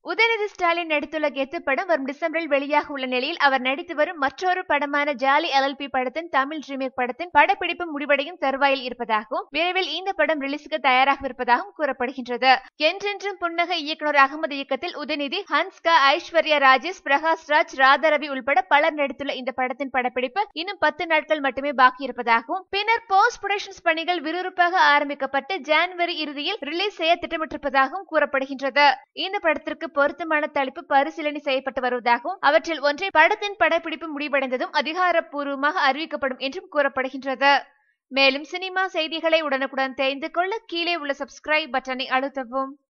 உதயநிதி ஸ்டாலின் நடித்துள்ள கெத்து படம் வரும் டிசம்பரில் வெளியாக உள்ள நிலையில் அவர் நடித்து வரும் மற்றொரு படமான ஜாலி LLP படத்தின் தமிழ் ரீமேக் படத்தின் படப்பிடிப்பு முடிவடையும் தருவாயில் இருப்பதாகவும் விரைவில் இந்த படம் ரிலீஸுக்கு தயாராக இருப்பதாகவும் கூறப்படுகின்றது. என்றென்றும் புன்னகை இயக்குனர் அகமது இயக்கத்தில் உதயநிதி, ஹன்ஸ்கா, ஐஸ்வர்யா ராஜேஷ், பிரகாஷ் ராஜ், ராதா ரவி உள்பட பலர் நடித்துள்ள இந்த படத்தின் படப்பிடிப்பு இன்னும் 10 நாட்கள் மட்டுமே பாக்கி இருப்பதாகவும் பின்னர் போஸ்ட் ப்ரொடக்ஷன்ஸ் பணிகள் விறுவிறுப்பாக ஆரம்பிக்கப்பட்டு ஜனவரி இறுதியில் ரிலீஸ் செய்ய திட்டமிட்டிருப்பதாகவும் கூறப்படுகின்றது. இந்த படத்திற்கு பொருத்தமான தலைப்பு பரிசீலனை செய்யப்பட்டு வருவதாகவும் அவற்றில் ஒன்றை படத்தின் படப்பிடிப்பு முடிவடைந்ததும் அதிகாரப்பூர்வமாக அறிவிக்கப்படும் என்றும் கூறப்படுகின்றது. மேலும் சினிமா செய்திகளை உடனுக்குடன் தெரிந்து கொள்ள கீழே உள்ள சப்ஸ்கிரைப் பட்டனை அழுத்தவும்.